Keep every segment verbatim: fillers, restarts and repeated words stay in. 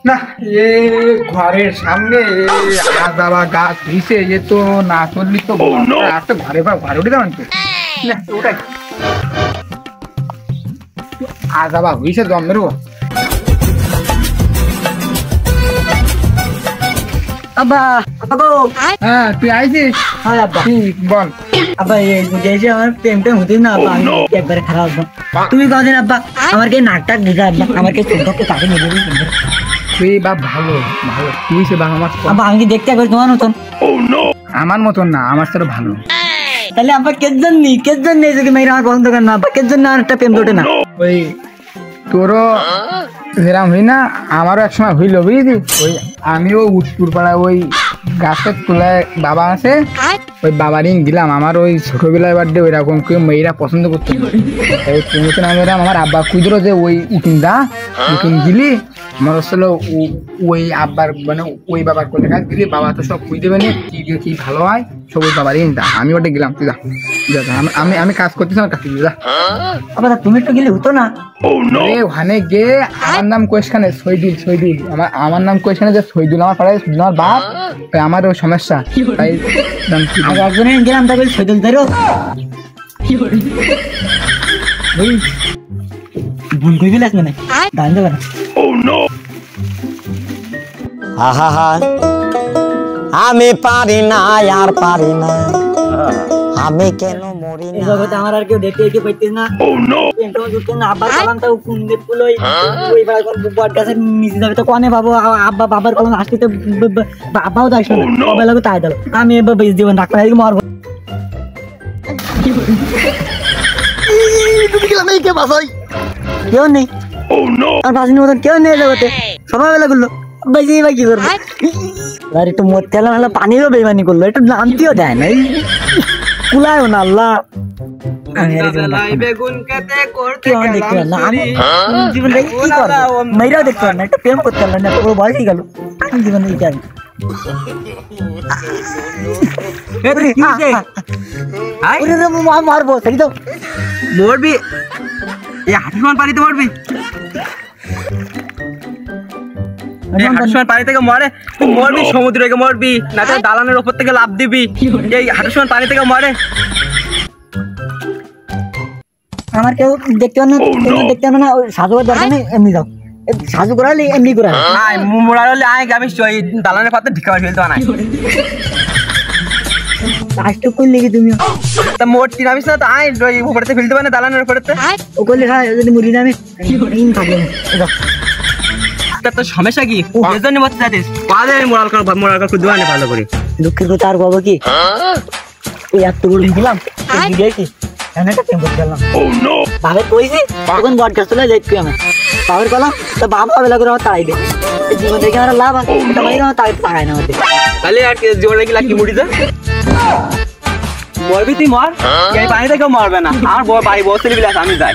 না এ ঘরের সামনে আজাবা গাছ দিছে এ তো না চললি তো একটা ঘরে ঘরে উঠে যাবেন তো না ওটাই আজাবা হয়েছে জন্মেরও। আব্বা আব্বা হ্যাঁ তুই আইছিস? হ্যাঁ আব্বা বল। আব্বা এই বুঝেছি আমার প্রেমটা হতে না আব্বা আমি একবারে খারাপ আব্বা তুমি কদিন আব্বা আমার কে নাকটা বুঝা আব্বা আমার কে সুন্দরকে তাকে নিয়ে যাবি তুই বাপ ভালো ভালো তুই সে বাপ আমার আব্বা আমি কি দেখতে একবার তোমার মতন? আমার মতন না আমার সাথে ভালো। তাহলে আব্বা কেজন নি কেজন নেই যদি মেয়েরা আমার পছন্দ করে না আব্বা কেজন না একটা প্রেম ওঠে না? ওই তোরও যেরাম হই না আমারও এক সময় হইল বুঝলি। ওই আমিও উত্তর পাড়ায় ওই গাছের তোলায় বাবা আছে ওই বাবারই দিলাম আমার ওই ছোটবেলায় বার্থডে ওই রকম কেউ মেয়েরা পছন্দ করতে তুমি তো নাম এরাম আমার আব্বা খুঁজলো যে ওই উকিন দা উকিন দিলি আমার আসলে ওই আব্বার মানে ওই বাবার কোলে কাজ দিলি বাবা তো সব খুঁজে দেবে না কি কি ভালো হয় সব ওই বাবারই দা আমি ওটা গেলাম তুই যা আমি আমি কাজ করতেছি আমার কাছে যা। আবার তুমি একটু গেলে হতো না? ওখানে গিয়ে আমার নাম কোয়েশখানে শহীদুল শহীদুল আমার আমার নাম কোয়েশখানে যে শহীদুল আমার পাড়ায় আমার বাপ আমার ওই সমস্যা তাই একজনে গেলাম তাই বলি শহীদুল ধরো ভুল করে গেলে মানে দাঁড়িয়ে যাবে না। আমি পারি না আর পারি না আমি কেন মরি না জগতে আমার আর কেউ দেখতে দেখতে পাইতিস না প্রেমটা জুটতে না আব্বার কালামটা কুন্দে ফুল ওই ওই বেলা কোন বট গাছের নিচে যাবে তো কোনে বাবু আব্বা বাবার কোন আসতে তো বাবাও তো আসলো না বেলা তো তাই দিল আমি এবার বেশ জীবন ডাক্তার দিকে মারবো কে বাসাই কেউ নেই আর বাসিনের মতন কেউ নেই জগতে সবাই বেলা করলো বেশি বা কি করবো আর একটু মরতে হলাম হলো পানিরও বেমানি করলো একটু নামতেও দেয় না কুলায়ও না আল্লাহ মেয়েরাও দেখতে পার না একটা প্রেম করতে পারলাম না পুরো বয়সই গেল জীবনে মারবো সেই তো মরবি হাঁটুসমান পানিতে মরবি হাঁটুসমান পানি থেকে মরে তুই মরবি সমুদ্র থেকে মরবি না তো দালানের ওপর থেকে লাফ দিবি এই হাঁটুসমান পানি থেকে মরে। আমার কেউ দেখতে পার না দেখতে পার না সাজুবার দরকার নেই এমনি যাও সাজু করালে এমনি করা আয় মোড়া হলে আয় আমি দালানের পাতে ঢিকা ফেলতে না কাজটুক করলে কি তুমি তা মোট তিরামিস না তো আয় উপরেতে ফেলতে পারে দালানের উপরেতে ও করলে হ্যাঁ যদি মুড়ি না আমি থাকবো তোর সমস্যা কি এর জন্য বলতে চাইছিস কাজে মোড়াল কর মোড়াল কর খুব দোয়ানে ভালো করে দুঃখের কথা আর বাবা কি ওই এত বড় দিলাম দেখি একটা প্রেম করতে গেলাম ভাবে কইছি তখন বট গাছ চলে যাই তুই আমার বাবার গেলাম তো বাবা বেলা করে আমার তাড়াই দে জীবন থেকে আমার লাভ আছে আমার তাই তাড়ায় না হতে তাহলে আর জোরে গেলা কি মুড়ি দে মরবি তুই মর এই পানি থেকে মরবে না আর বাড়ি বসে বিলাস আমি যাই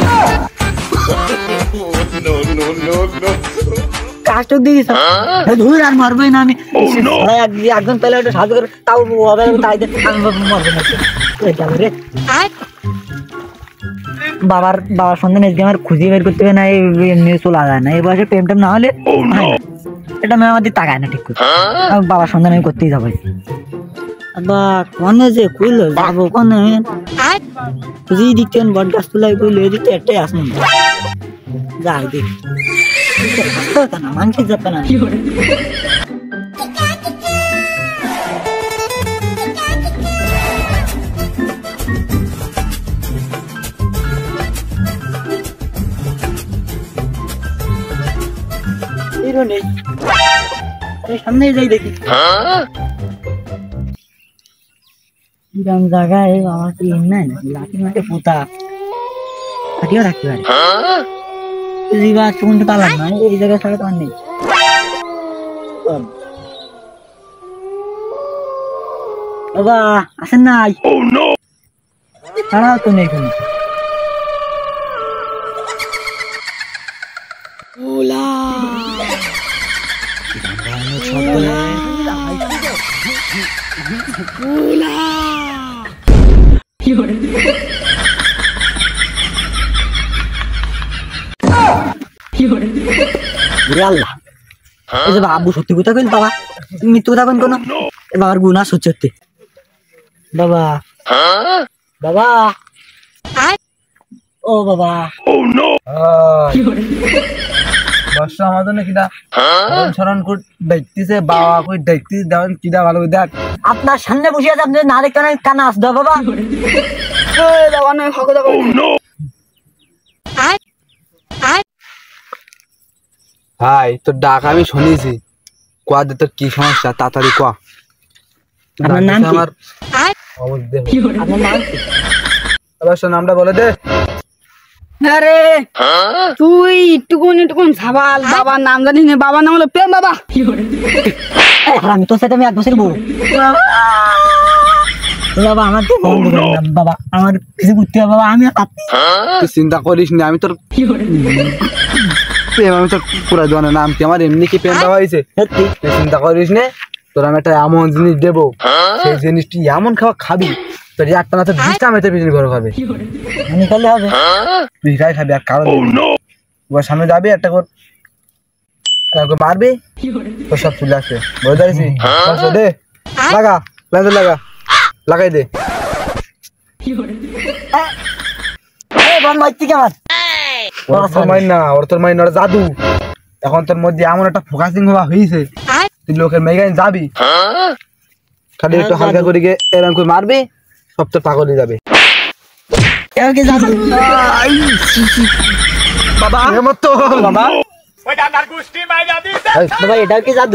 কাজটুক দিয়েছি ধুর আর মারবোই না আমি একজন পেলে ওটা সাহায্য করে তাও হবে তাই আমি মরবো না রে বাবার বাবার সন্ধান আজকে আমার খুঁজে বের করতে হবে না এমনি চলা যায় না এই বয়সে প্রেম টেম না হলে এটা মেয়ে আমাদের তাকায় না ঠিক করে বাবার সন্ধান আমি করতেই যাবো বা কনে যে কইলো যাবো কনে খুঁজি দিচ্ছেন বট গাছ তোলাই কইলো এদিকে একটাই আসেন যাই দেখি না মানছি যাবে না সামনে যাই দেখি কিরম জায়গায় আমার কি নাই লাঠি মাঠে পোতা কাটিও রাখতে পারে রিভার কোনটা পালাম না এই জায়গায় ছাড়া তো আর নেই বাবা আসেন নাই ছাড়াও তো নেই কোনো ওলা এই যে বাবু সত্যি কথা কইল বাবা মৃত্যু কথা কোন কোন এ বাবার গুনাহ সহ্য করতে বাবা বাবা ও বাবা বর্ষ আমাদের না কিটা সরণ কর দেখতেছে বাবা কই দেখতেছে দেন কিটা ভালো দেখ আপনার সামনে বসে আছে আপনি না দেখতে না কানা আসদা বাবা ওই বাবা নয় হক দাও ভাই তোর ডাক আমি শুনেছি কোয়া দে তোর কি সমস্যা তাড়াতাড়ি কোয়া আপনার নাম কি আমার অবস্থা আপনার নাম কি অবশ্য নামটা বলে দে আরে তুই টুকুন টুকুন সাবাল বাবার নাম জানিস না বাবার নাম হলো প্রেম বাবা আমি তোর সাথে আমি এক বছর বউ বাবা আমার তো বন্ধ করে দাও বাবা আমার কিছু করতে হবে বাবা আমি কাঁদছি তুই চিন্তা করিস না আমি তোর প্রেম আমি তোর পুরা জানা নাম কি আমার এমনি কি প্রেম দেওয়া হয়েছে সত্যি তুই চিন্তা করিস না তোর আমি একটা এমন জিনিস দেবো সেই জিনিসটি এমন খাওয়া খাবি তোর একটা না তো বিশটা মেতে পিছনে ঘর খাবে আমি করলে হবে তুই খাই খাবি আর কারণ ওর সামনে যাবি একটা কর কাউকে মারবি তোর সব চলে আসবে বুঝতে পারছি দে লাগা লাইন লাগা লাগাই দে এই বল মাইতি কেমন ওর তোর মাইন না ওর তোর মাইন ওর জাদু এখন তোর মধ্যে এমন একটা ফোকাসিং হওয়া হয়েছে তুই লোকের মেগাইন যাবি খালি একটু হালকা করে গিয়ে এরকম করে মারবি সব তোর পাগল হয়ে যাবে এর কি জাদু বাবা এমন তো বাবা বাবা এটা কি জাদু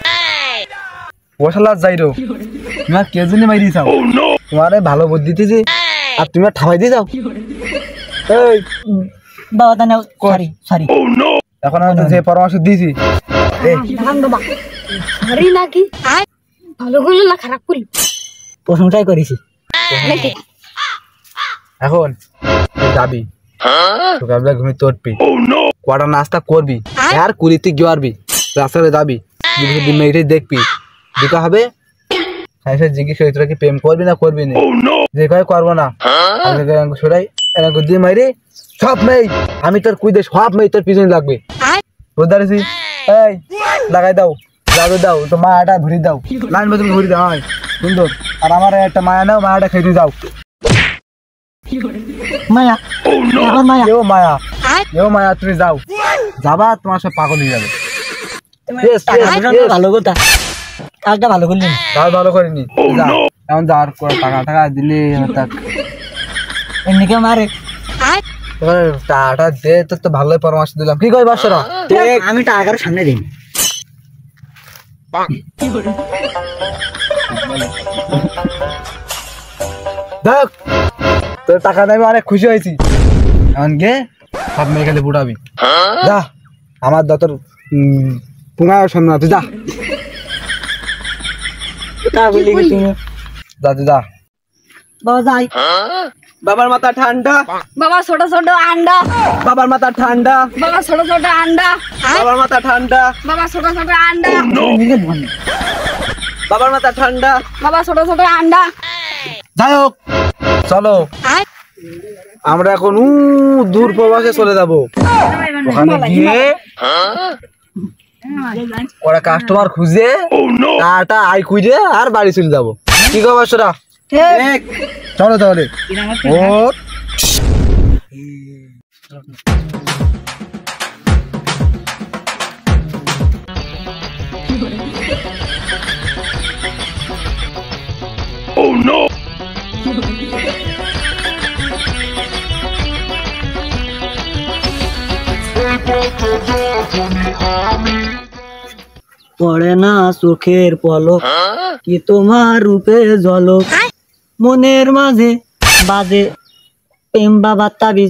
ও শালা যাইরো তোমার কে জন্য মাইরি চাও তোমারে ভালো বুদ্ধি দিতেছি আর তুমি ঠামাই দিয়ে যাও এই বাবা তা নাও সরি সরি এখন আমি যে পরামর্শ দিয়েছি দাঁড়ান বাবা সরি নাকি ভালো করলো না খারাপ করলো প্রশংসাই করেছি এখন তুই যাবি তোকে আমরা ঘুমে তোরবি কটা নাস্তা করবি আর কুড়িতে গিয়ে রাস্তায় যাবি দিন মেয়েটাই দেখবি দেখা হবে সাইসে জিজ্ঞেস করি তোরা কি প্রেম করবি না করবি না যে কয় করবো না সরাই এরকম দিয়ে মাইরে সব মেয়ে আমি তোর কুই দে সব মেয়ে তোর পিছনে লাগবে বুঝতে পারছি এই লাগাই দাও জাদু দাও তো মায়াটা ভরি দাও লাইন মতন ভরি দাও হয় সুন্দর আর আমার একটা মায়া নাও মায়াটা খেতে যাও মায়া আমার মায়া এও মায়া এও মায়া তুমি যাও যাবা তোমার সব পাগল হয়ে যাবে Yes, yes, yes. ভালো কথা কাজটা ভালো করলেন তাও ভালো করিনি যা এখন যাওয়ার পর টাকা টাকা দিলে তাক এমনিকে মারে এবার টাকাটা দে তোর তো ভালোই পরামর্শ দিলাম কি কই বাসরা আমি টাকার সামনে দিই দেখ তোর টাকা দেবে অনেক খুশি হয়েছি এখন গে সব মেয়ে খালি বুড়াবি যা আমার দতর পুঙ্গায় সামনে তুই যা তা বলি কি তুমি যা তুই যা বাবা যাই বাবার মাথা ঠান্ডা বাবা ছোট ছোট আন্ডা বাবার মাথা ঠান্ডা বাবা ছোট ছোট আন্ডা বাবার মাথা ঠান্ডা বাবা ছোট ছোট আন্ডা নিজে ধন বাবার মাথা ঠান্ডা বাবা ছোট ছোট আন্ডা যাই হোক চলো আমরা এখন উ দূর প্রবাসে চলে যাব ওখানে গিয়ে ওরা কাস্টমার খুঁজে টাটা আই খুঁজে আর বাড়ি চলে যাবো কি খবর সেটা চলো তাহলে ও পড়ে না চোখের পলক কি তোমার রূপে ঝলক মনের মাঝে বাজে প্রেম বাবার তাবিজ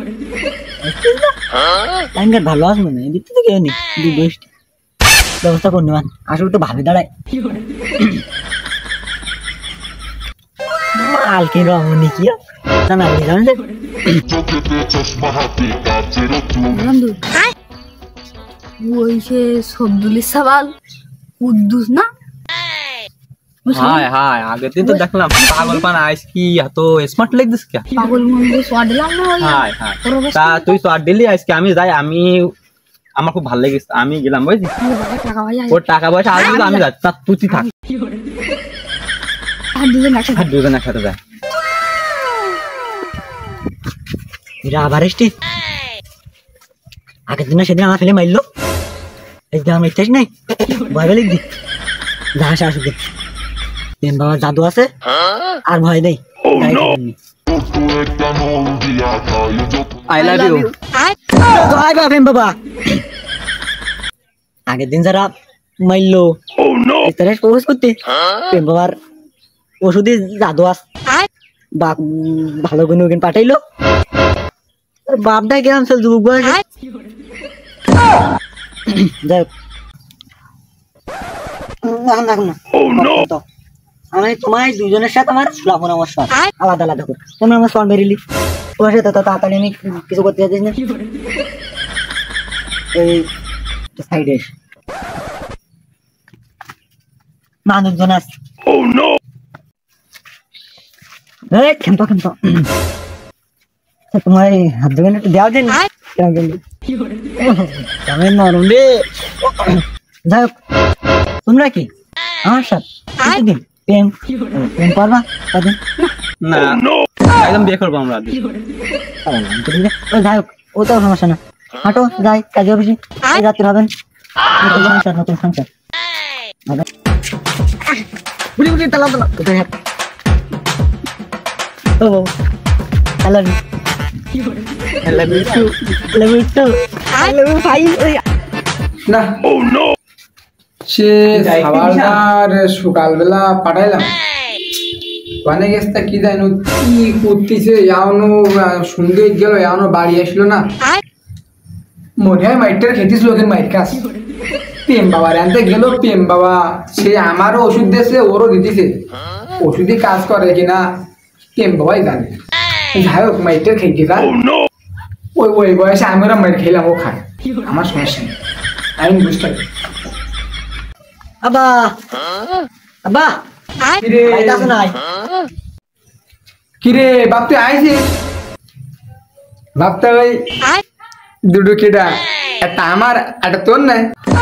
লাইনটা ভালো আসবে না দিতে তো কেউ নেই দুই বৃষ্টি ব্যবস্থা করে নেওয়ান আসলে তো ভাবে দাঁড়ায় মাল কি রমণী কি জানা জানেন বন্ধু ওই সে সবদুলির সাবাল কুদ্দুস না হায় হায় আগে তো দেখলাম পাগল পান আইস কি এত স্মার্ট লাগছিস কি পাগল মন্দির সোয়াদ দিলাম না ওই হায় হায় তা তুই তো আর দিলি আজকে আমি যাই আমি আমার খুব ভালো লেগেছে, আমি গেলাম বুঝলি। টাকা পয়সা ওর টাকা পয়সা আসবে তো আমি যাচ্ছি, তার তুই থাক, আর দুজন একসাথে আর দুজন একসাথে যায়। এরা আবার এসছি আগের দিন সেদিন আমার ফেলে মারলো, এই যে আমার ইচ্ছাস নাই ভয় পেলে দি যা আসে আসুক, প্রেম বাবার জাদু আছে আর ভয় নেই। I love you. প্রেম বাবা আগের দিন যারা মারলো তারা প্রপোজ করতে, প্রেম বাবার ওষুধে জাদু আছে বা ভালো গুণ গুণ পাঠাইলো, বাপটাই কেমন চল যুবক বয়সে। যাই হোক আমি তোমার দুজনের সাথে আমার সুলা পরামর্শ আলাদা আলাদা করে, তোমরা আমার সল বেরিলি তোমার সাথে তাড়াতাড়ি আমি কিছু করতে চাইছিস না। এই সাইডে মানুষজন আছে, খেমতো খেমতো তোমার হাত ধরে একটু দেওয়া দেন নরম রে। যাই হোক তোমরা কি আমার সাথে দিন প্রেম প্রেম করবা কদিন? না একদম বিয়ে করবো আমরা। যাই হোক ও তো সমস্যা না, হাঁটো যাই কাজে অফিসে রাত্রে হবেন সংসার নতুন সংসার বুড়ি বুড়ি তালা তালা কোথায় হাত ও হ্যালো না সে খাবারদার সকালবেলা পাঠাইলাম ওখানে গেছে কি জানো কি করতেছে, এখনো সন্ধ্যে গেল এখনো বাড়ি আসলো না। মনে হয় মাইটার খেতেছিল ওদের মাইর কাজ। প্রেম বাবার আনতে গেল, প্রেম বাবা সে আমারও ওষুধ দিয়েছে ওরও দিতেছে, ওষুধই কাজ করে কিনা প্রেম বাবাই জানে। যাই হোক মাইটার খেতে গা ওই ওই বয়সে আমি ওরা মাইর খেলাম, ও খায় আমার সমস্যা নেই, আমি বুঝতে পারি। আবা আবা নাই কিরে বাপ তুই আইছিস? বাপটা ওই দুটো কেটা একটা আমার একটা তোর নাই?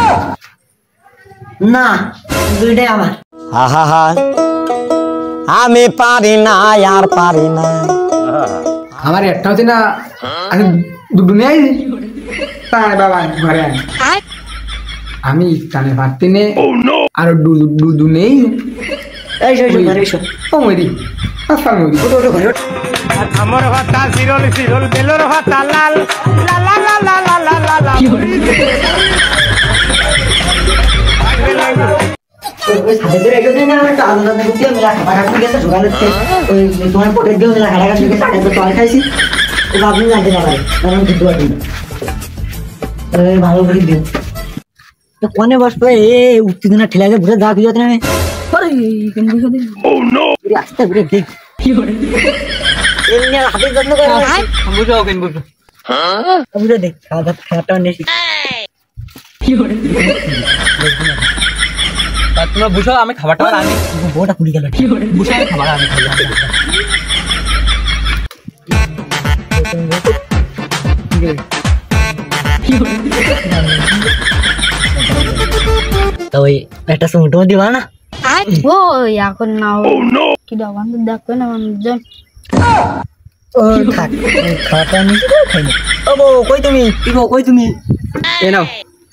না দুইটাই আমার। আহা হা আমি পারি না আর পারি না। আমার একটা হচ্ছে না, আমি দুটো নিয়ে আইছি তাই বাবা ঘরে আনি আমি টানে পারতে নে আর দুধু নেই। এইসো এইসো ঘরে এসো। ও মরি আসসালাম মরি ওটো ওটো ঘরে ওঠো। আমার ভাতা সিরল সিরল বেলর ভাতা লাল লা লা লা লা লা লা লা লা ওই সাথে রেখে দেন না একটা আলাদা আলাদা কুটিয়া মেলা খাবার খাতে গেছে সকালে ওই তোমার পটের দিয়ে মেলা খাড়া খাতে গেছে আগে তো টয় খাইছি ও আপনি জানতে না পারে কারণ দুধ আটি এই ভালো করে দিন তো কোনে বসবে এ উত্তেজনা ঠেলা দিয়ে ঘুরে যা খুঁজে না আরে কেন বুঝো দিন ও নো আস্তে ঘুরে দেখ কি করে এমনি হাতে যত্ন করে বুঝো কেন বুঝো হ্যাঁ বুঝে দেখ খাওয়া দাওয়া খাওয়াটা নেছি কি করে তোমরা বুঝো আমি খাবারটা আনি বউটা পুড়ি গেল কি করে বুঝো আমি খাবার আনি তো ওই একটা সুমটো দিবা না ও এখন না কি দাবান দেখো না মানুষজন ও থাক খাটা নি খাই না ও বউ কই তুমি কি গো কই তুমি এ নাও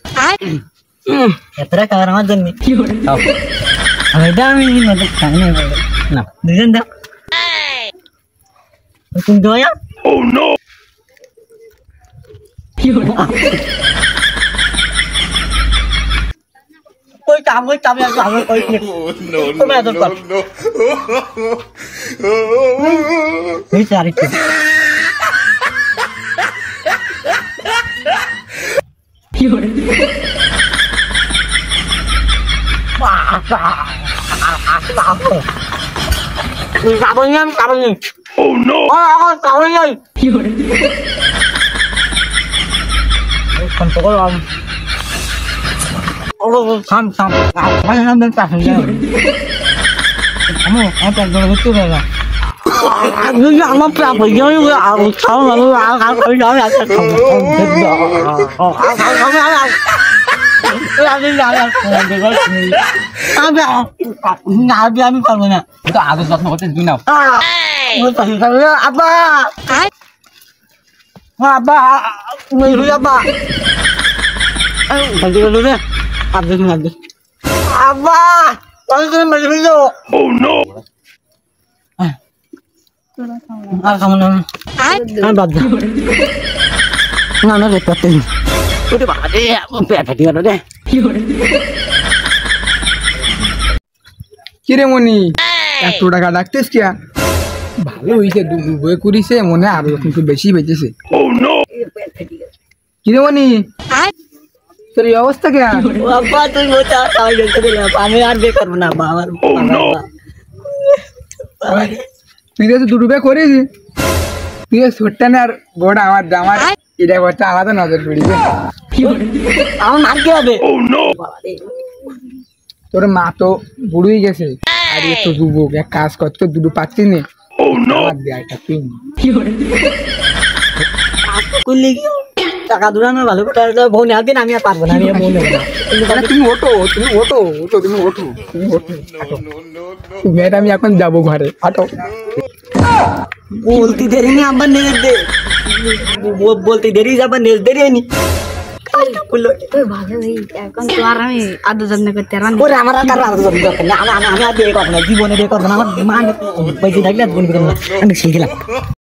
এতরা খাবার আমার জন্য কি করে আমি দামি মত খাই না বলে না দুজন দাও তুমি দয়া ও নো কি করে কই কাম কই কাম আমি আমি কই নো নো নো এই সারি কি করে কাবনিয়াম কাবনি ও নো আ কাবনিয়াই কি করে কোন তো গলাম ও সাম সাম মানে নাম দেন পাশে যাও আমো এটা গড় হচ্ছে বাবা আমার প্রাপ হয়ে গেল খাও আমি পারবো না তো আদর যত্ন করতে তুই নাও আব্বা আব্বা আব্বা আব্বা আর খাবো না আমি বাদ দিই না না রেট করতে ওরে বাবা রে পেট ফেটে গেল রে কিরে মনি এত টাকা ডাকতেস কিয়া ভালো হয়েছে দুবে করিছে মনে আরো কিন্তু বেশি বেঁচেছে কিরে মনি তোর এই অবস্থা কে বাবা তুই মোটা খাওয়াই গেছে আমি আর বে করবো না বাবা তুই তো দুটো করিস তুই ছোট্টা না আর বড় আমার জামার এটা করতে আলাদা নজর পড়িবে আমার মার কি হবে তোর মা তো বুড়োই গেছে আর এ তো যুবক এক কাজ করতে দুটো পাচ্ছি নে করলে কি টাকা দুরানোর ভালো কথা বউ নেওয়ার দিন আমি আর পারবো না আমি আর বউ নেবো না তুমি ওঠো তুমি ওঠো ওঠো তুমি ওঠো তুমি ওঠো তুমি আমি এখন যাবো ঘরে হাঁটো বলতে দেরি নি আবার নেজ দে বলতে দেরি আবার নেজ দেরি নি এখন তো আর আমি আদর যত্ন করতে পারবো না। ওরে আমার আর কারো আদর যত্ন দরকার নেই আমি আমি আর বিয়ে করবো না জীবনে বিয়ে করবো না আমার মা বেঁচে থাকলে আর বোন করবো না আমি শিখলাম